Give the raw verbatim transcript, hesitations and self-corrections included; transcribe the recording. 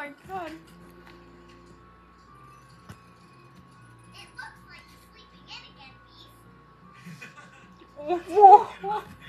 my god. It looks like you're sleeping in again, Beast. Whoa.